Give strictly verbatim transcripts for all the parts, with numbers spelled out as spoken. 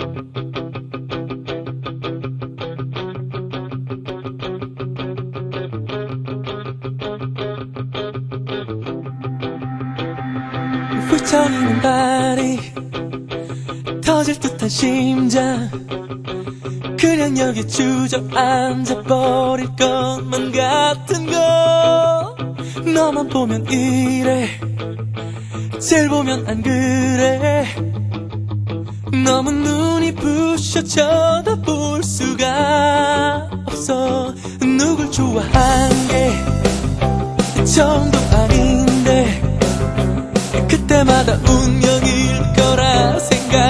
훌쩍이는 발이 터질 듯한 심장 그냥 여기 주저앉아 버릴 것만 같은 거 너만 보면 이래 쟤를 보면 안 그래 너무 눈이 부셔 쳐다볼 수가 없어 누굴 좋아한 게 처음도 아닌데 그때마다 운명일 거라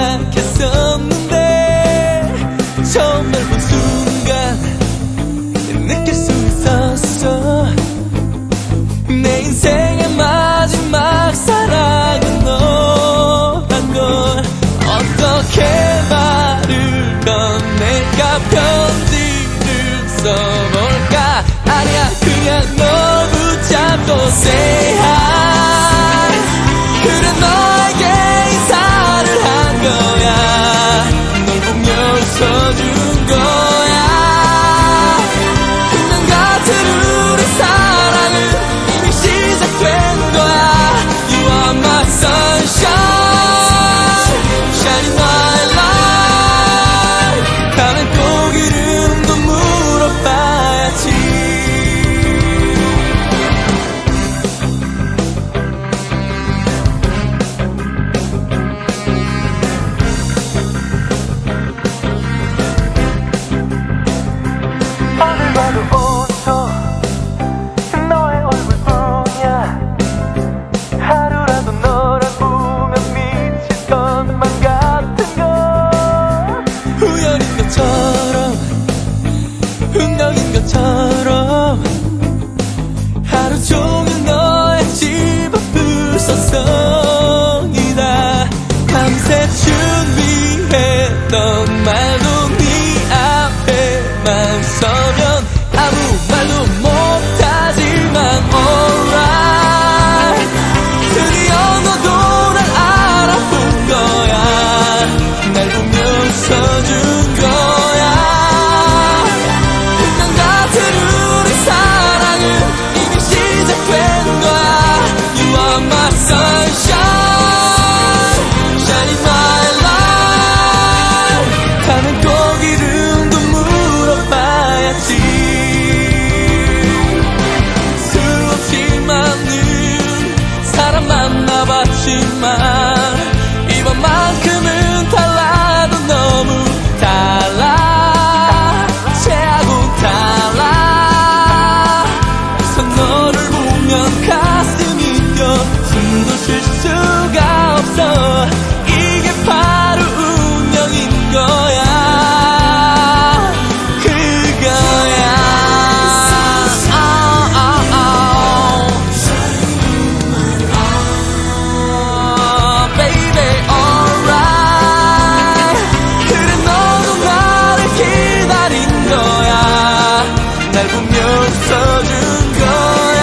생각했었는데 처음 널 본 순간 느낄 수 있었어 내 인생의 마지막 사랑은 너란 걸 어떻게 말을 건넬까 편지를 써볼까 아니야 그냥 널 붙잡고 say hi 그래 너에게 인사를 한 거야 널 보며 웃어준 거야 운명 같은 우리 사랑은 이미 시작된 거야 You are my sunshine Shining my light 가면 꼭 이름도 물어봐야지 어딜 봐도 웃어 너의 얼굴뿐이야 하루라도 너를 보면 미칠 것만 같은 거 우연인 것처럼 운명인 것처럼 하루 종일 너의 집 앞을 서성이다 밤새 준비했던 말도 네 앞에만 서면 아무 말도 못하지만 alright 드디어 너도 날 알아본 거야 날 보며 웃어준 거야 운명 같은 우리 사랑은 이미 시작된 거야 You are my sunshine Shining my light 가면 꼭 이름도 물어봐야지 수없이 많은 사람 만나봤지만 이번만큼은 달라도 너무 달라 쟤하고 달라 그래서 너를 보면 가슴이 뛰어 숨도 쉴 수가 없어 이게 바로 운명인 거야 그거야 oh, oh, oh. Oh, baby, alright 그래 너도 나를 기다린 거야 날 보며 웃어준 거야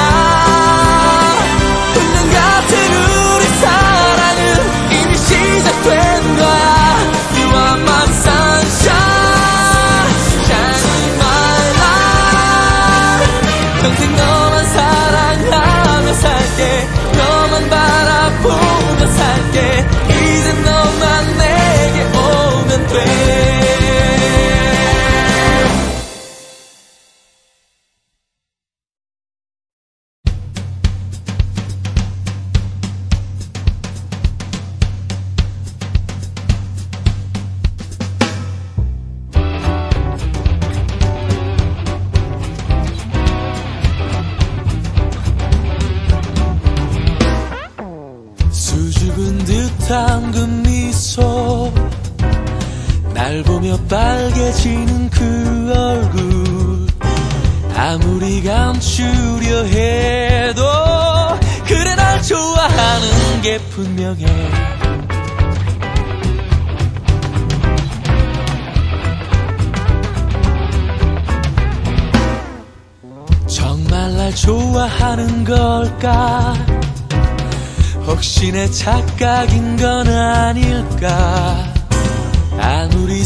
운명 같은 우리 사랑은 이미 시작된 거야 You are my sunshine Shining my light 평생 너만 사랑하며 살게 너만 바라보며 살게 이제 너만 내게 오면 돼 수줍은 듯한 그 미소 날 보며 빨개지는 그 얼굴 아무리 감추려 해도 그래 날 좋아하는 게 분명해 정말 날 좋아하는 걸까 혹시 내 착각인 건 아닐까 아무리 아무리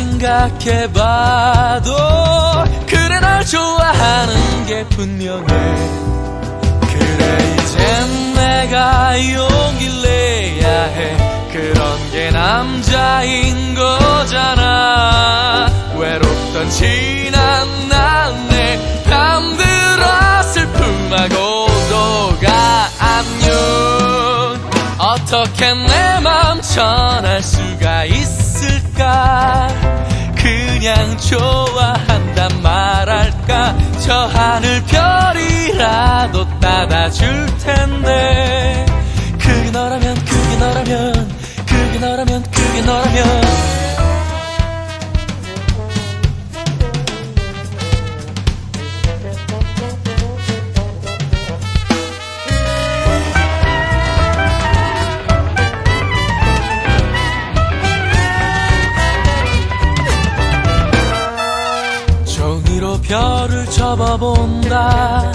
생각해봐도 그래 널 좋아하는 게 분명해. 그래 이젠 내가 용기를 내야 해. 그런 게 남자인 거잖아. 외롭던 지난 날내 밤들어 슬픔하고 너가 안녕. 어떻게 내 맘 전할 수가 있을까. 그냥 좋아한단 말할까. 저 하늘 별이라도 따다줄 텐데. 그게 너라면 그게 너라면 그게 너라면 그게 너라면 종이로 별을 접어본다.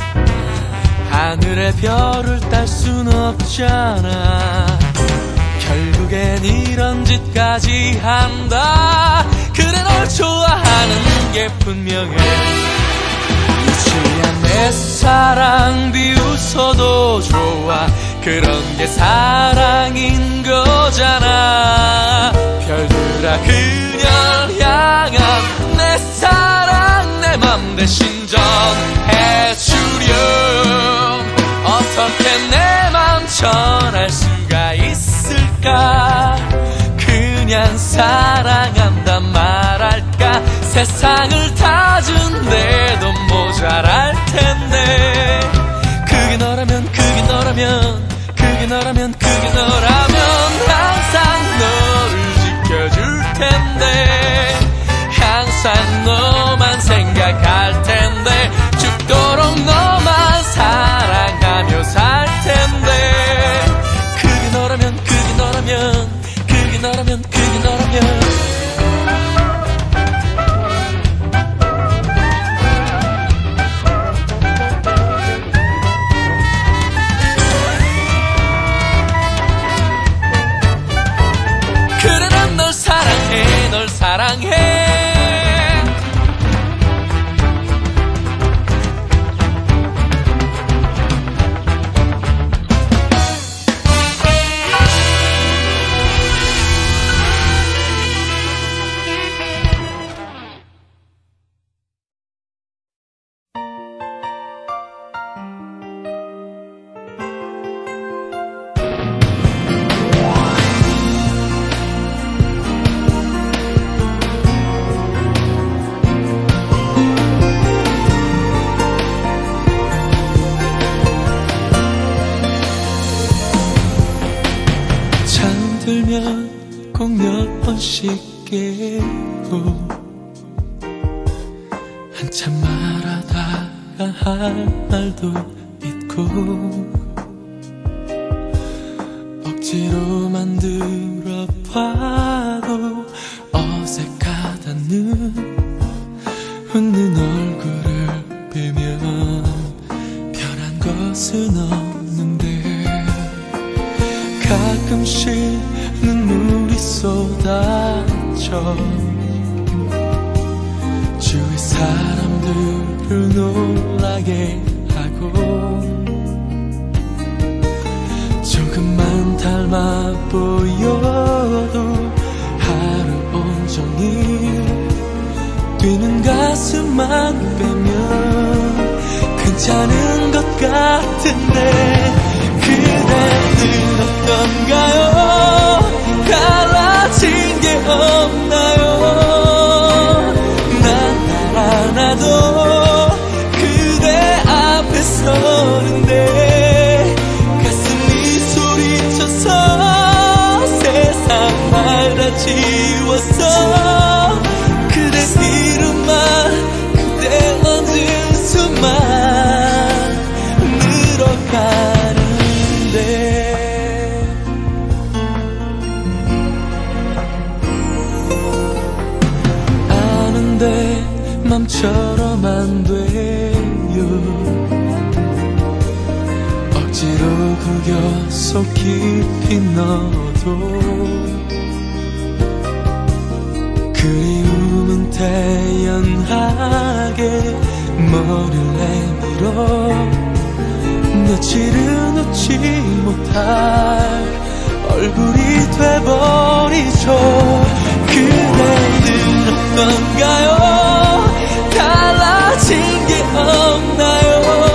하늘의 별을 딸 순 없잖아. 결국엔 이런 짓까지 한다. 그래 널 좋아하는 게 분명해. 유치한 내 사랑 비웃어도 좋아. 그런 게 사랑인 거잖아. 별들아 그녀를 향한 내 사랑 내 맘 대신 전해주렴. 어떻게 내 맘 전할 수가 있을까. 그냥 사랑한단 말할까. 세상을 다 준대도 모자랄 텐데. 그게 너라면 그게 너라면 그게 너라면 그게 너라면 항상 너를 지켜줄 텐데. 항상 너만 생각할 텐데. 죽도록 너만 사랑하며 살 텐데. 그게 너라면 그게 너라면 그게 너라면 그게 너라면 그래 난 널 사랑해 널 사랑해. 잠들면 꼭 몇 번씩 깨고 한참 말하다가 할 말도 잊고 억지로 만들어 봐도 어색하다는 웃는 얼굴을 빼면 변한 것은 없는데. 가끔씩 눈물이 쏟아져 주위 사람들을 놀라게 하고 조금만 닮아 보여도 하루 온종일 뛰는 가슴만 빼면 괜찮은 것 같은데. 그대는 어떤가요? 달라진 게 없나요? 난 알아나도 그대 앞에 서는데 가슴이 소리쳐서 세상 말 다 지웠어. 그대 이름만 그대 얹은 수만 늘어가는 아는데 맘처럼 안 돼요. 억지로 구겨 속 깊이 넣어도 태연하게 머리를 내밀어 며칠은 웃지 못할 얼굴이 돼버리죠. 그대는 어떤가요? 달라진 게 없나요?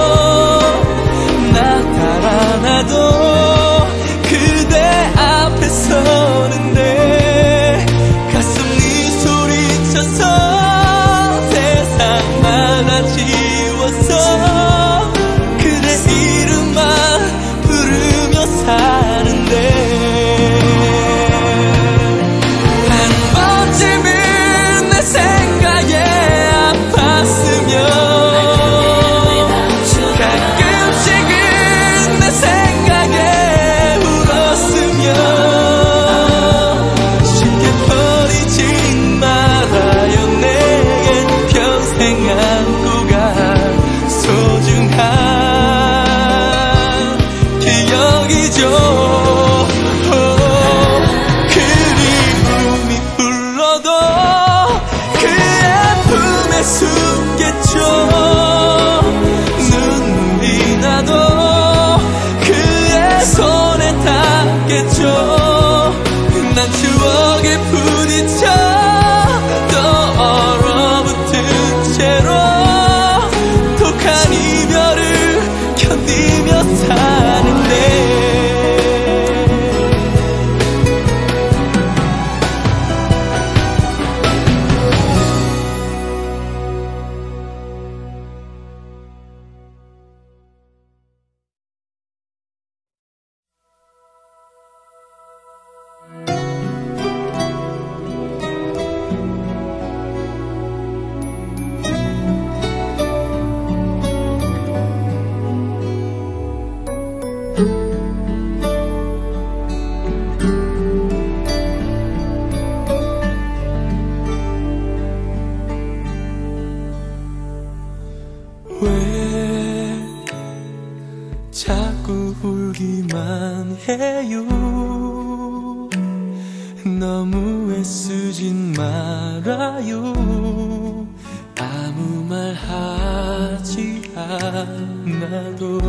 나타나도 그대 앞에 서는데 가슴이 소리쳐서 세상만 다 지웠어. 그대 이름만 부르며 사는데 한 번쯤은 내 생각에 아팠으면 가끔씩은 내 생각에 울었으면 쉽게 버리지 말아요. 내겐 평생 안고 갈 소중한 기억이죠. 그리움이 불러도 그의 품에 숨겠죠. 눈물이 나도 그의 손에 닿겠죠. 난 추억에 부딪혀 또 얼어붙은 채로 독한 이별을 견디며 사는데 왜 자꾸 울기만 해요. 너무 애쓰진 말아요. 아무 말 하지 않아도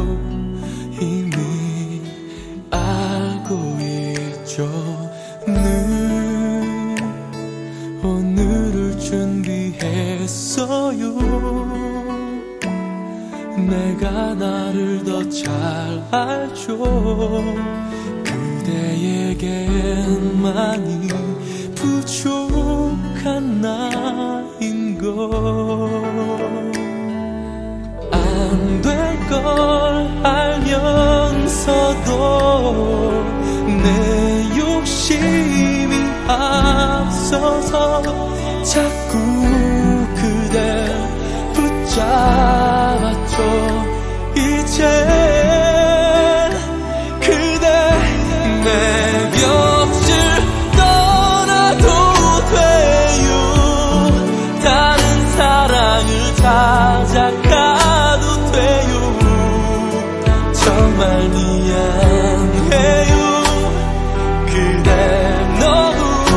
이미 알고 있죠. 늘 오늘을 준비했어요. 내가 나를 더 잘 알죠. 그대에겐 많이 부족한 나인 걸. 안 될 걸 알면서도 내 욕심이 앞서서 자꾸 그댈 붙잡았죠. 이제 그대 내 곁을 떠나도 돼요. 다른 사랑을 찾아가도 돼요. 정말 미안해요. 그대 너무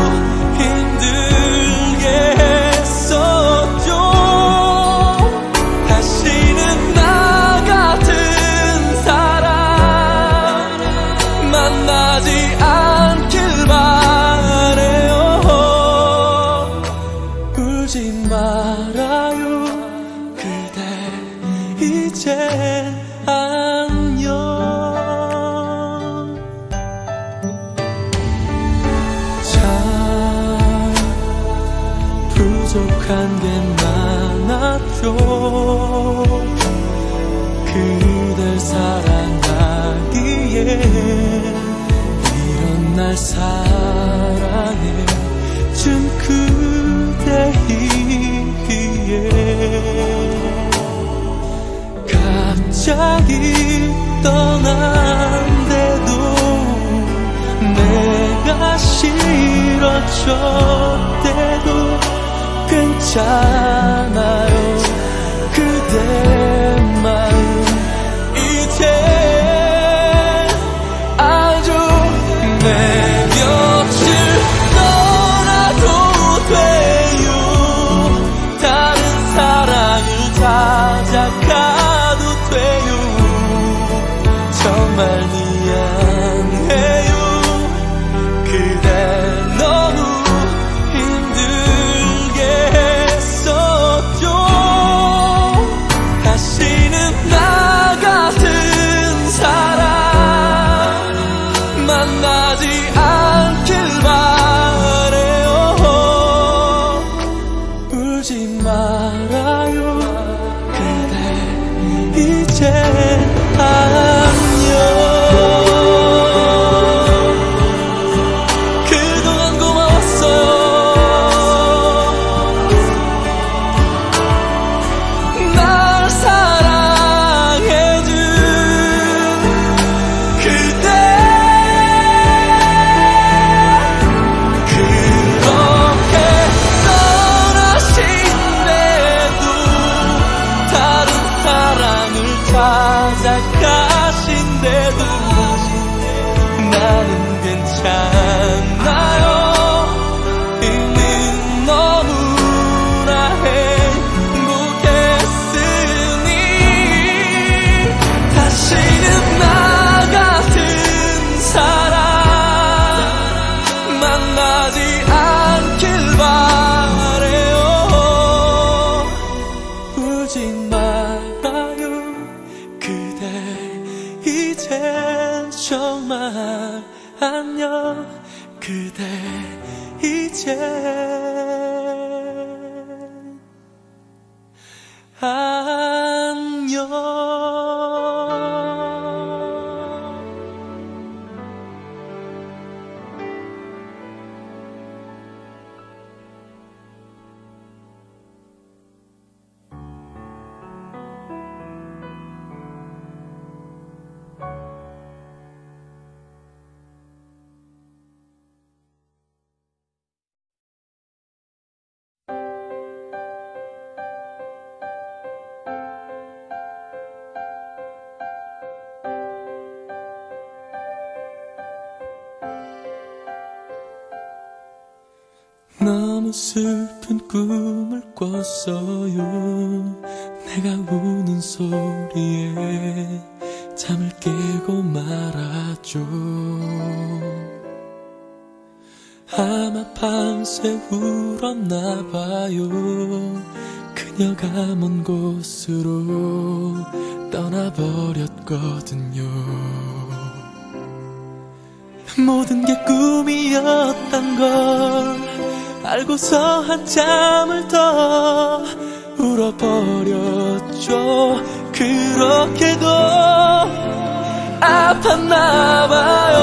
힘들게 했었죠. 다시는 나 같은 사람 만나지 않길 바래요. 울지 말아요. 그대 이제 안녕. 참 부족한 게 많았죠. 그댈 사랑하기에 이런 날 사랑해 준 그대이기에 갑자기 떠난데도 내가 싫어졌대도 괜찮아요. 그대 마음 이제 아주 내 곁을 떠나도 돼요. 이제 안녕. 너무 슬픈 꿈을 꿨어요. 내가 우는 소리에 잠을 깨고 말았죠. 아마 밤새 울었나봐요. 그녀가 먼 곳으로 떠나버렸거든요. 모든 게 꿈이었단 걸 알고서 한참을 더 울어버렸죠. 그렇게도 아팠나봐요.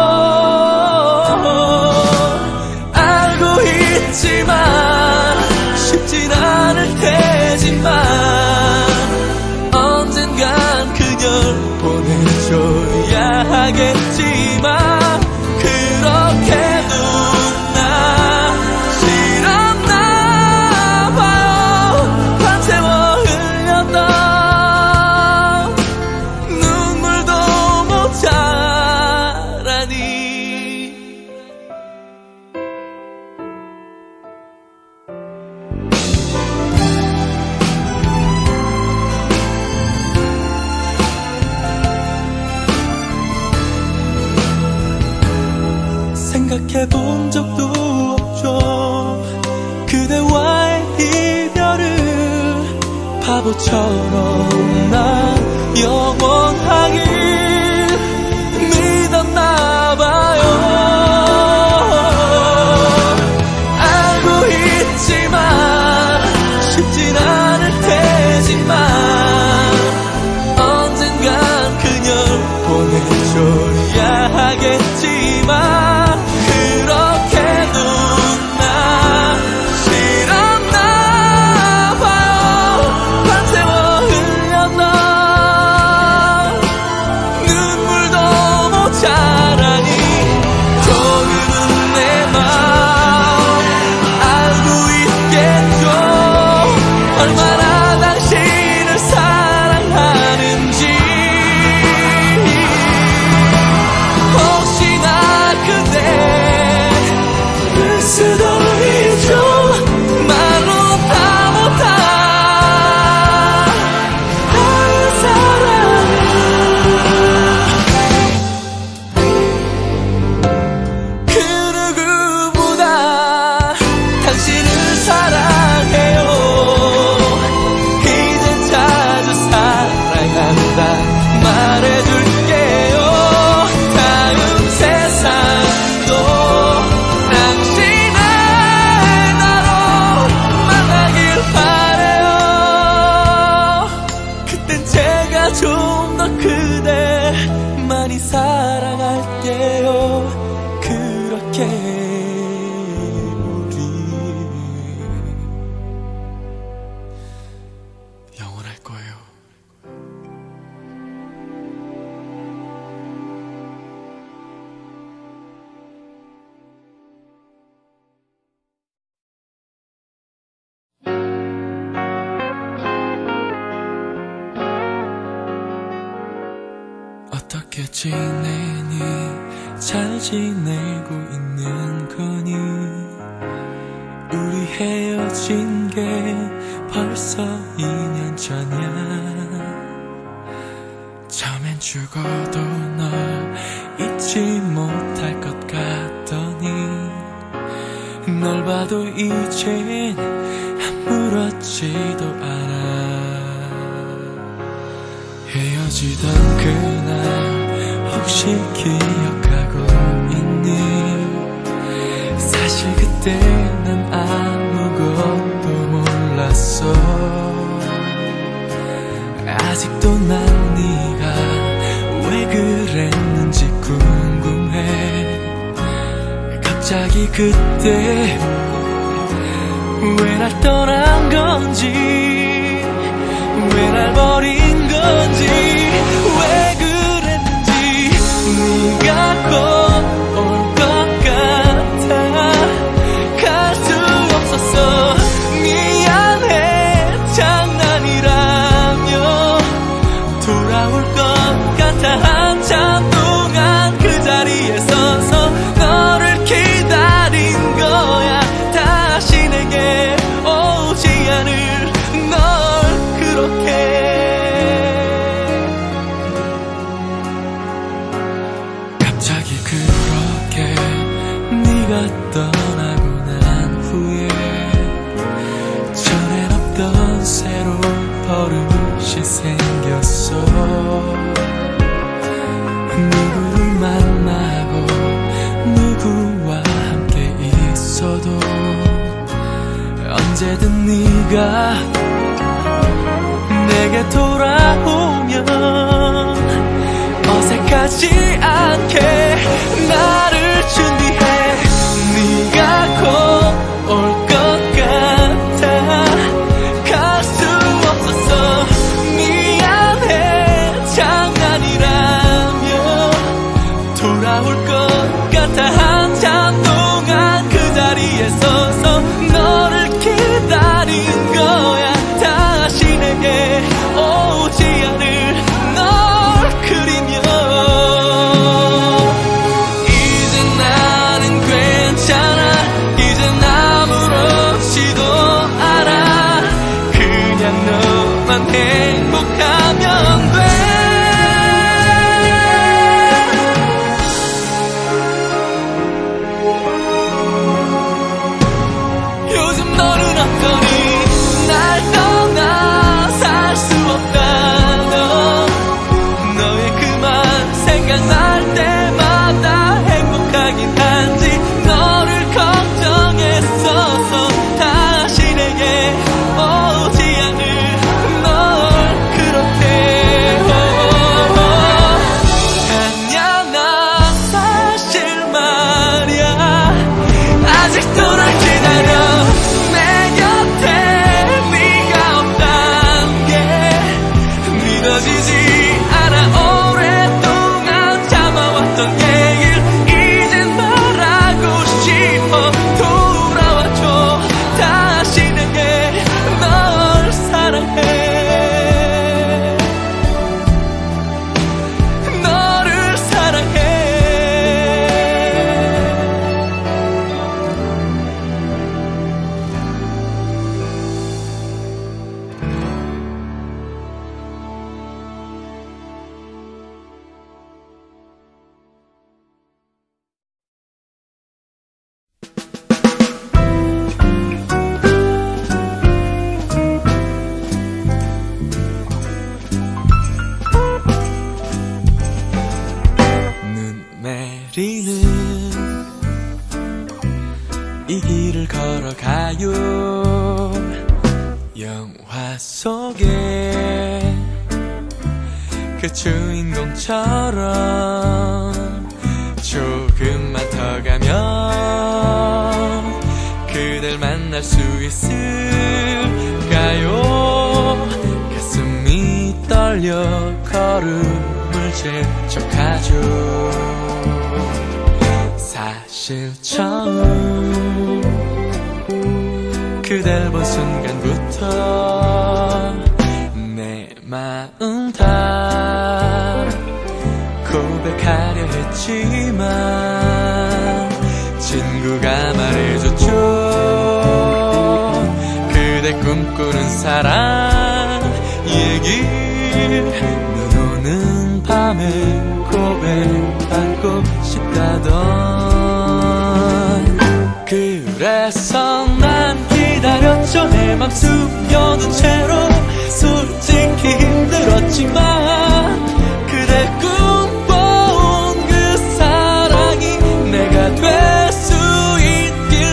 알고 있지만 쉽진 않을 테지만 언젠간 그녀를 보내줘야 하겠지만 그렇게도 생각해본 적도 없죠. 그대와의 이별을 바보처럼 난 영원하길 믿었나봐요. 알고 있지만 쉽진 않을 테지만 언젠간 그녀를 보내줘야 하겠지만 좀 더 그대 많이 사랑할게요. 그렇게 우리 영원할 거예요. 어떻게 지내니? 잘 지내고 있는 거니? 우리 헤어진 게 벌써 이 년 전이야. 처음엔 죽어도 너 잊지 못할 것 같더니 널 봐도 이젠 아무렇지도 않아. 헤어지던 그날 혹시 기억하고 있니? 사실 그때 난 아무것도 몰랐어. 아직도 난 네가 왜 그랬는지 궁금해. 갑자기 그때 왜 날 떠난 건지, 왜 날 버린 건지, 왜 그랬는지. 네가 꼭 올 것 같아. 갈 수 없었어. 미안해. 장난이라며 돌아올 것 같아. 한참 동안 그 자리에 서서 너를 기다린 거야. 다시 내게 오지 않을 널 그렇게. 갑자기 그렇게 네가 떠나고 난 후에 전엔 없던 새로운 버릇이 생겼어. 누구를 만나고 누구와 함께 있어도 언제든 네가 내게 돌아오면 어색하지 않게 나를 준비해. 네가 곧 올 것 같아. 갈 수 없었어. 미안해. 장난이라며 돌아올 것 같아. 한참 동안 그 자리에 서서 너를 기다린 거야. 다시 내게 오지 않을 널 그리며. 이제 나는 괜찮아. 이젠 아무렇지도 않아. 그냥 너만 행복하면 돼. 요즘 너는 어떠니? 날 떠나 살 수 없다너. 너의 그 말 생각날 때마다 행복하긴 한지 너를 걱정했어서 다시 내게 오지 않을 널 그렇게. 아냐 나 사실 말야 아직도 날 기다려. 내 곁에 네가 없단 게 믿어지지 않아. 오랫동안 참아왔던 얘길 이젠 말하고 싶어. 돌아와줘. 다시 내게 널 사랑해. 너를 사랑해. 눈 내리는 이 길을 걸어가요. 영화 속에 그 주인공처럼 조금만 더 가면 그댈 만날 수 있을까요? 가슴이 떨려 걸음을 재촉하죠. 사실 처음 그댈 본 순간부터 내 마음 다 고백하려 했지만 친구가 말해줬죠. 그대 꿈꾸는 사랑 얘기. 눈 오는 밤에 고백하고 싶다던. 그래서 난 기다렸죠. 내 맘 숨겨둔 채로. 솔직히 힘들었지만 그대 꿈꿔온 그 사랑이 내가 될 수 있길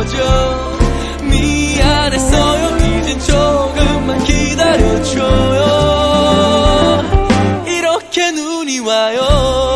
거죠. 미안했어요. 이젠 조금만 기다려줘요. 이렇게 눈이 와요.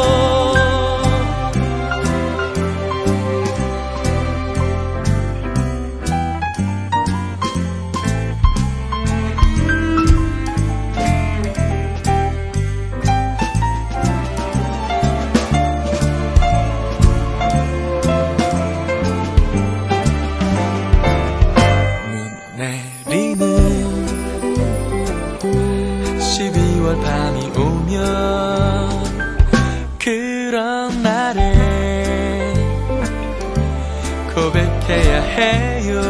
십이월 밤이 오면 그런 날에 고백해야 해요.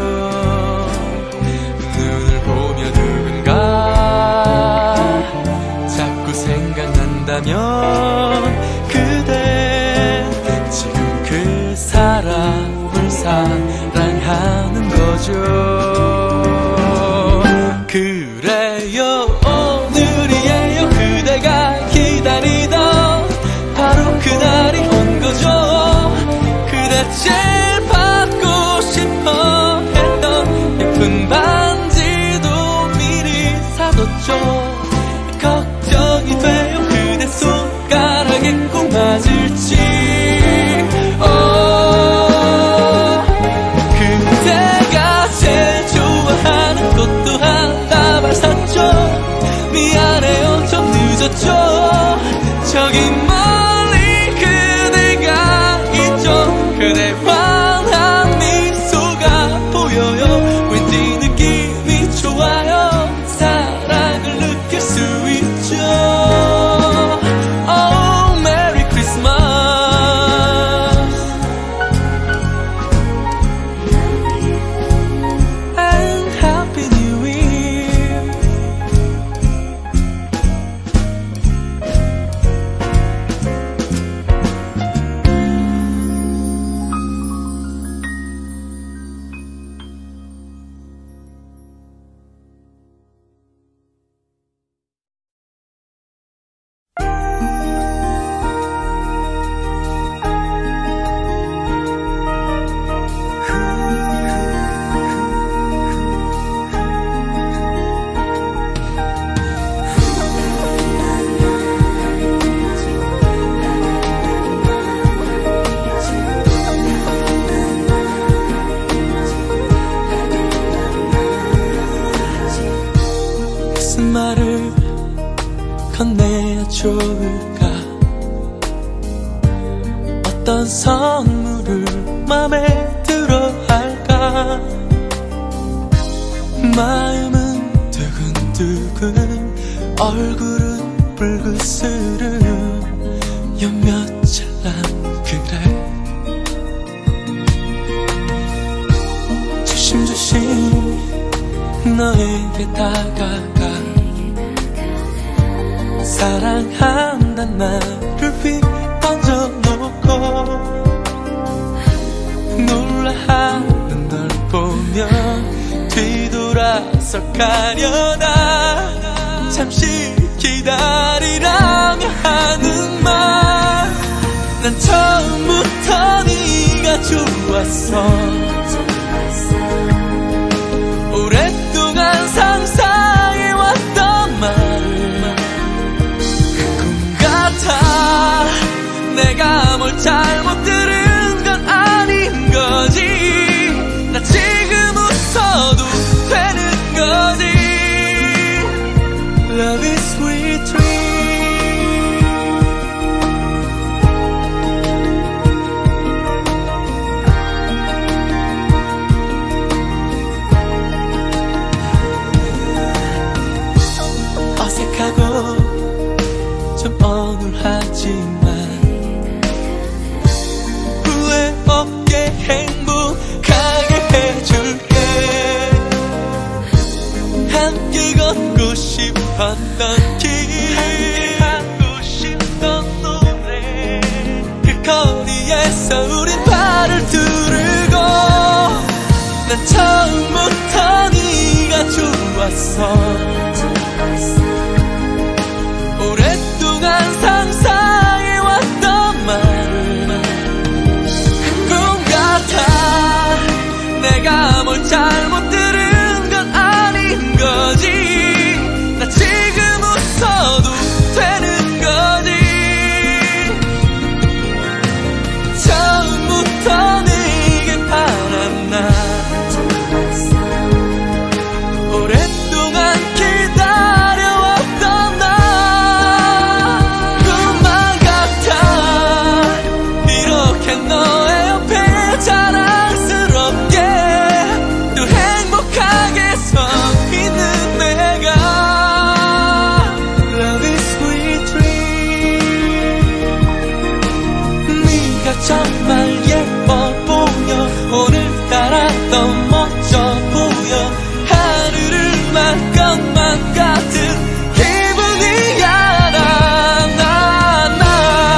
눈을 보며 누군가 자꾸 생각난다면 그대 지금 그 사람을 사랑하는 거죠. 그래요, 오늘이에요. 그대가 기다리던 바로 그날이 온 거죠. 그대 제일 받고 싶어 했던 예쁜 반지도 미리 사뒀죠. 걱정이 돼요. 그대 손가락에 꼭 맞을지. 오, 그대가 제일 좋아하는 꽃도 하나만 샀죠. 미안해요, 좀 늦었죠. 저기 멀리 그대가 있죠. 그대 환한 미소가 보여요. 왠지 느낌이 좋아요. 사랑을 느낄 수 있죠. Oh, Merry Christmas and Happy New Year. 무슨 말을 건네야 좋을까? 어떤 선물을 맘에 들어 할까? 마음은 두근두근, 얼굴은 불그스름. 몇몇잘 난 그래. 조심조심 너에게 다가가 사랑한단 말을 휙 던져놓고 놀라하는 널 보면 뒤돌아서 가려나. 잠시 기다리라며 하는 말, 난 처음부터 네가 좋았어. 오랫동안 상상해왔던 말을 꿈 같아. 내가 뭘 잘못 들은 건 아닌 거지. 나 지금 웃어도 되는 거지. Love is sweet dream. 어색하고 좀 어눌하지만 후회 없게 행복하게 해줄게. 함께 걷고 싶었던 길, 함께 하고 싶던 노래. 그 거리에서 우린 발을 두르고 난 처음부터 네가 좋았어. 오랫동안 상상해왔던 말 꿈 같아. 내가 더 멋져 보여. 하늘을 날 것만 같은 기분이야. 나, 나, 나.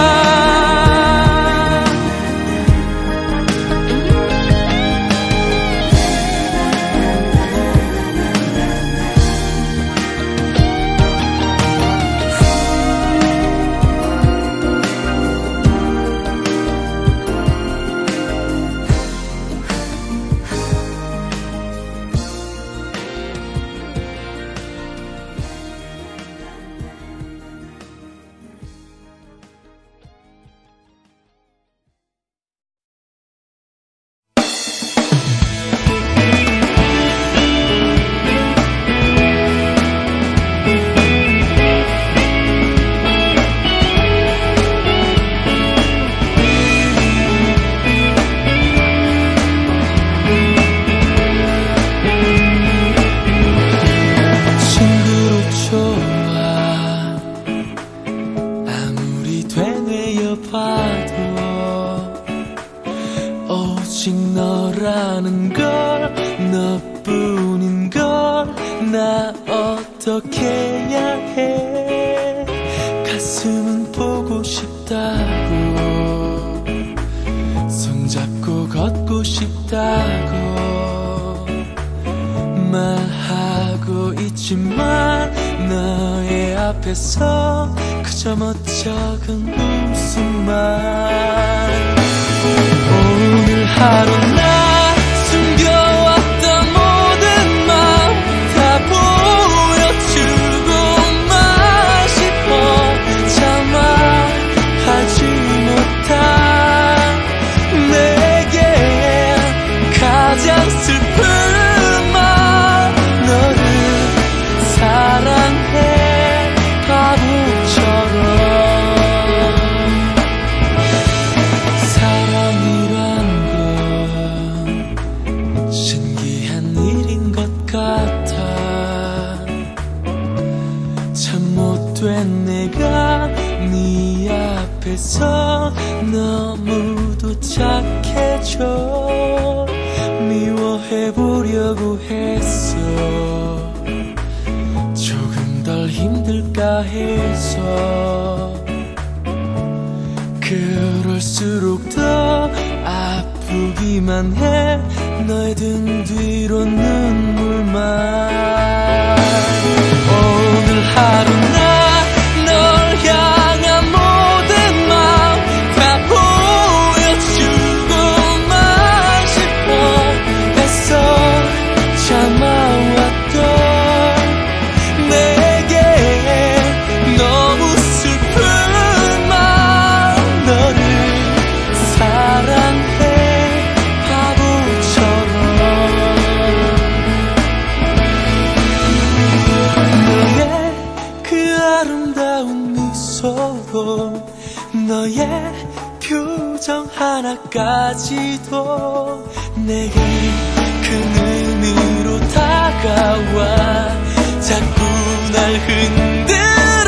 오직 너라는 걸, 너뿐인 걸 나 어떻게 해야 해. 가슴은 보고 싶다고, 손잡고 걷고 싶다고 말하고 있지만 너의 앞에서 그저 멋쩍은 웃음만. 오늘 하루 나 숨겨왔던 모든 맘 다 보여주고만 싶어. 참아 하지 못한 내게 가장 슬픈 말. 너를 사랑해 바보처럼. 못된 내가 네 앞에서 너무도 착해져. 미워해보려고 했어. 조금 덜 힘들까 해서. 그럴수록 더 아프기만 해. 너의 등 뒤로 눈물만. 오늘 하루 나 널 향한 모든 맘 다 보여주고만 싶어 했어. 참아왔던 내게 너무 슬픈 말. 너를 사랑해 바보처럼. 너의 그 아름다운 미소로, 너의 표정 하나까지도 내게 큰 의미로 다가와 자꾸 날 흔들어.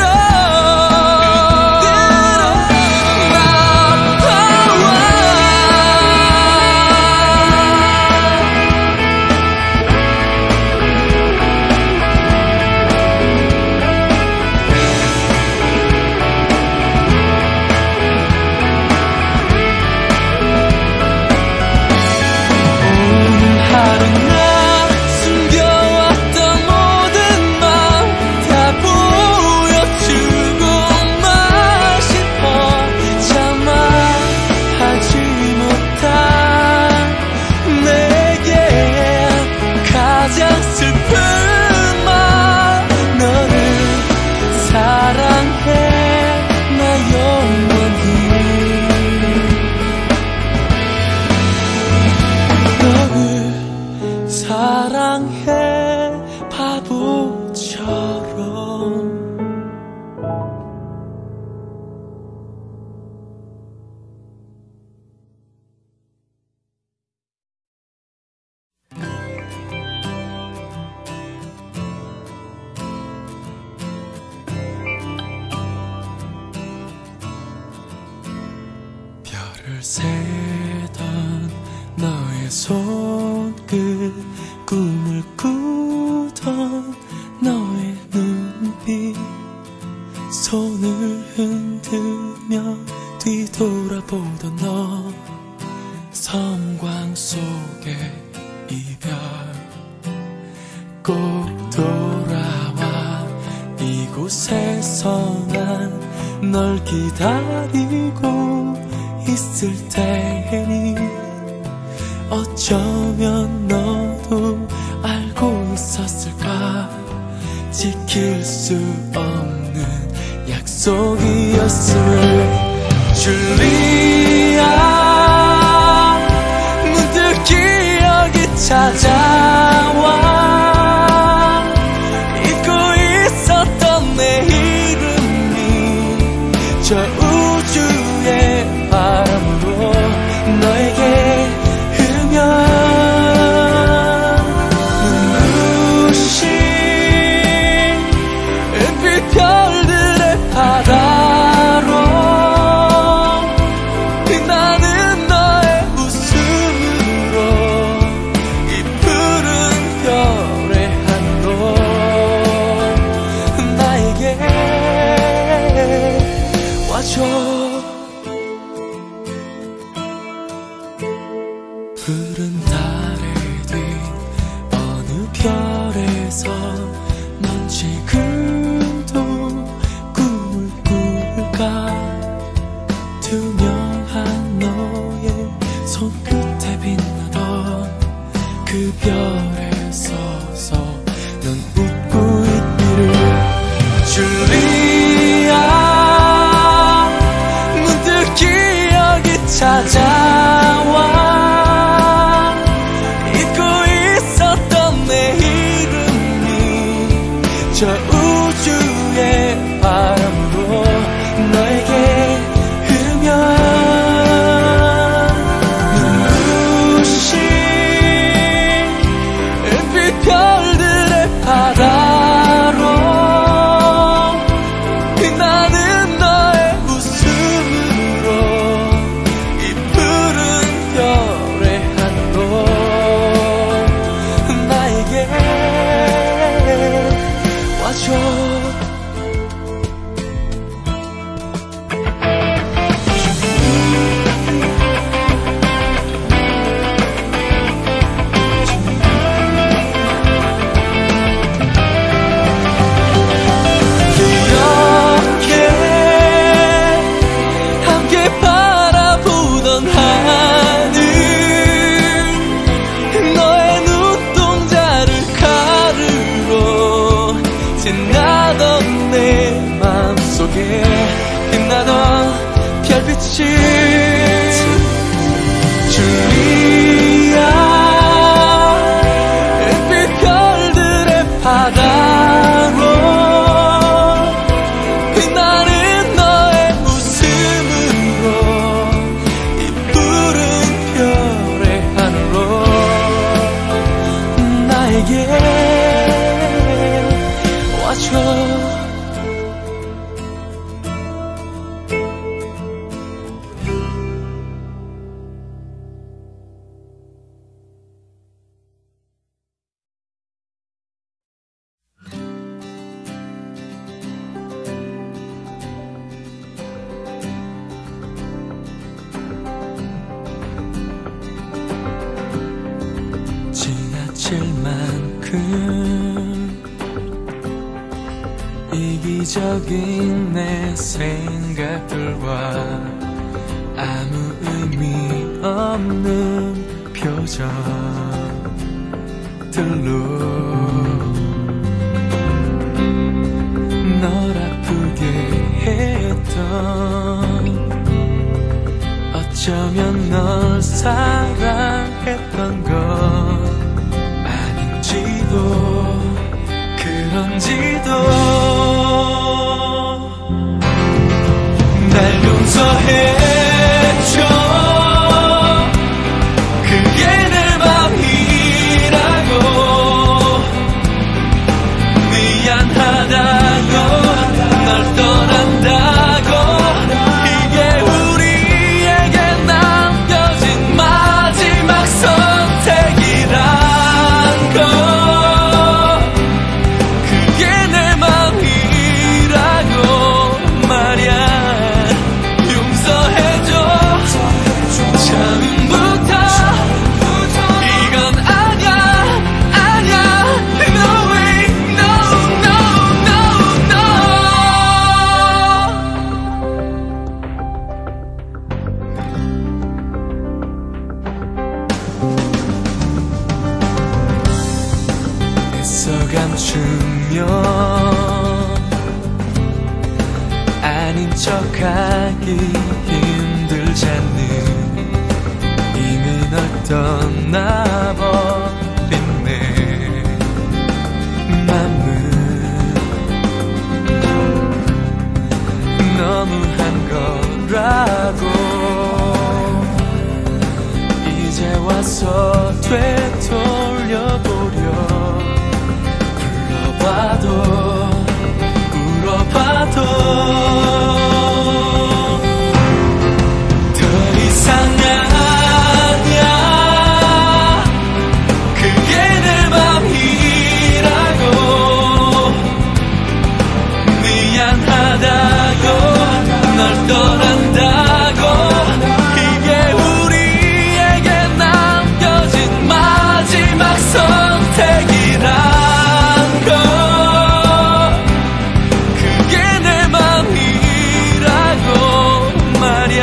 사랑해 바보처럼. 별을 세던 너의 내 손끝 꿈을 꾸던 너의 눈빛 손을 흔들며 뒤돌아보던 너 섬광 속의 이별 꼭 돌아와 이곳에서 난 널 기다리고 있을 테니 어쩌면 너도 알고 있었을까 지킬 수 없는 약속이었음을 줄리아 문득 기억이 찾아와 잊고 있었던 내 이름이 저 우주의 바람으로 너에게 흐르면 눈부신 은빛 별들의 바다로 빛나는 너의 웃음으로 이 푸른 별의 하늘로 나에게 와줘. 푸른 달의 뒤 어느 별에서 넌 지금도 꿈을 꿀까 투명한 너의 손끝에 빛나던 그 별에 서서 넌 웃고 있기를 줄리아 문득 기억이 찾아와 잊고 있었던 내 이름이 저 우주의 바람으로 너에게 흐르면 눈부신 은빛 별들의 바다로 빛나는 너의 웃음으로 이 푸른 별의 하늘로 나에게 와줘. 이렇게 함께 바라보던 하늘 너의 눈동자를 가르러 지나던 내 마음속에 빛나던 별빛이 줄리아 은빛 별들의 바다로 빛나는 너의 웃음으로 이 푸른 별의 하늘로 나에게 와줘. 지나칠 만큼 이기적인 내 생각들과 아무 의미 없는 표정들로 널 아프게 했던 어쩌면 널 사랑했던 건 아닌지도 그런지도 날 용서해줘 그게 내 맘이라고 미안하다고 널 떠난다고 이게 우리에게 남겨진 마지막 선 감추며 아닌 척하기 힘들잖니. 이미 널 떠나버린 내 맘은 너무한 거라고. 이제 와서 되돌려보려 불러봐도 울어봐도 더 이상 아냐. 그게 내 맘이라고. 미안하다고 널 떠난다고. 이게 우리에게 남겨진 마지막 선택이란 거. 그게 내 맘이라고 말야.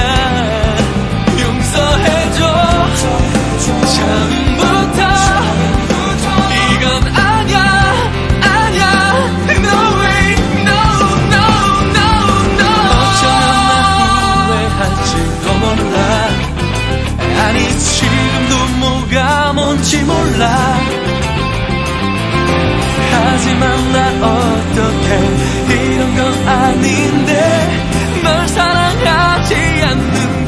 용서해줘. 처음부터 이건 아냐 아냐. No way, no, no, no, no. 어쩌면 나 후회할지도 몰라. 아니 지금도 뭐가 뭔지 몰라. 하지만 난 어떡해. 이런 건 아닌데. 널 사랑하지 않는데.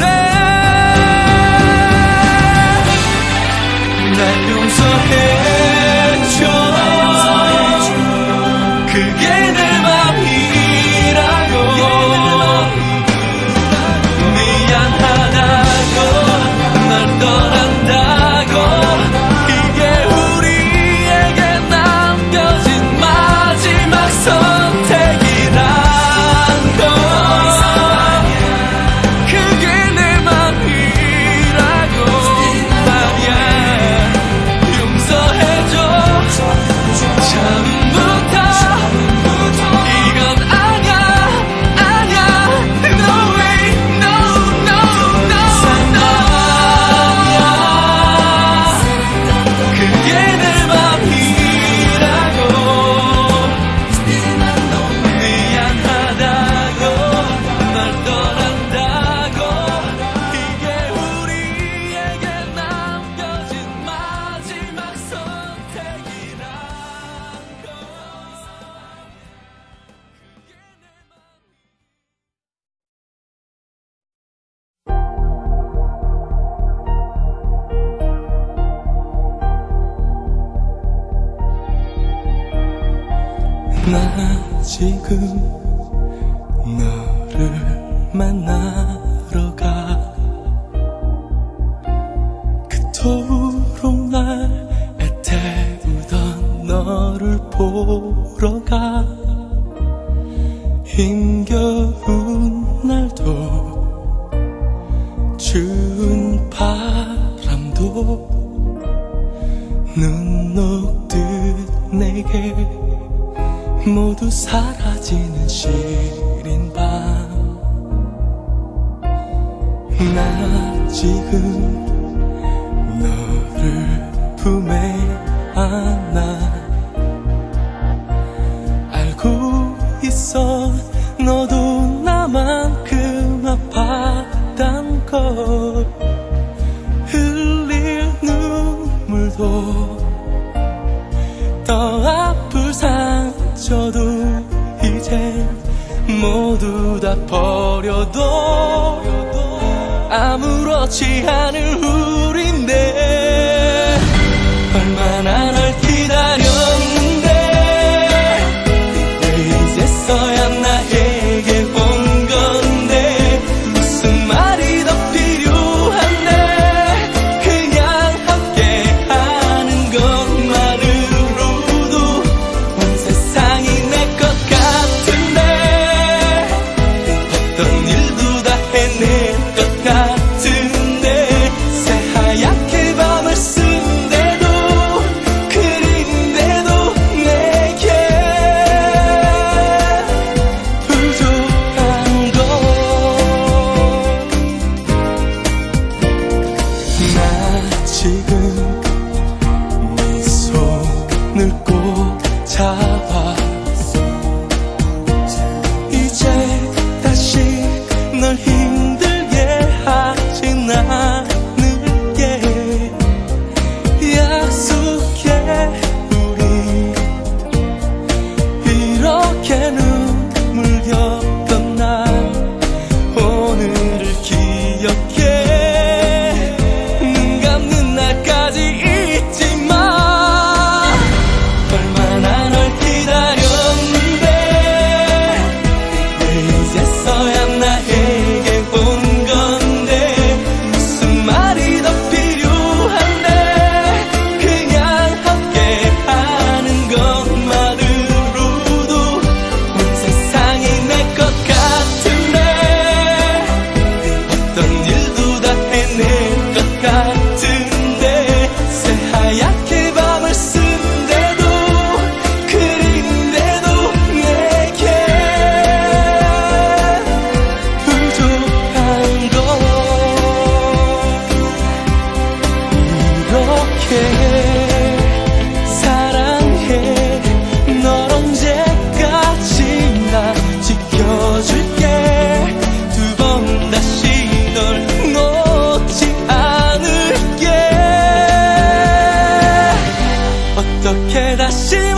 날 용서해줘. 그게 내 맘이라고. 미안하다고 널 떠난다고. 이게 우리에게 남겨진 마지막 선택이란 거. 그게 내 맘이라고 말야. 용서해줘. 처음부터 이건 아냐 아냐. No way, no, no, no, no. 그게 내 맘이라고. 미안하다고 널 떠난다고. 이게 우리에게 남겨진 마지막 선택이란 거. 나 지금 너를 만나러 가. 그토록 날 애태우던 너를 보러 가. 힘겨운 날도 추운 바람도 눈 녹듯 내게 모두 사라지는 시린 밤. 나 지금 너를 품에 안아. 알고 있어 너도 나만큼 아팠단 걸. 흘릴 눈물도 더 아플 상처도 이제 모두 다 버려도 아무렇지 않을 우린데. 얼마나 널 기다렸는데. 이제서야 나에게 온 건데. 무슨 말이 더 필요한데. 그냥 함께 하는 것만으로도 온 세상이 내 것 같은데. 어떤 일도 다 해낼 것 같은데. 새하얗게 밤을 쓴데도 그린데도 내게 부족한 것. 나 지금 네 손을 꼭 다시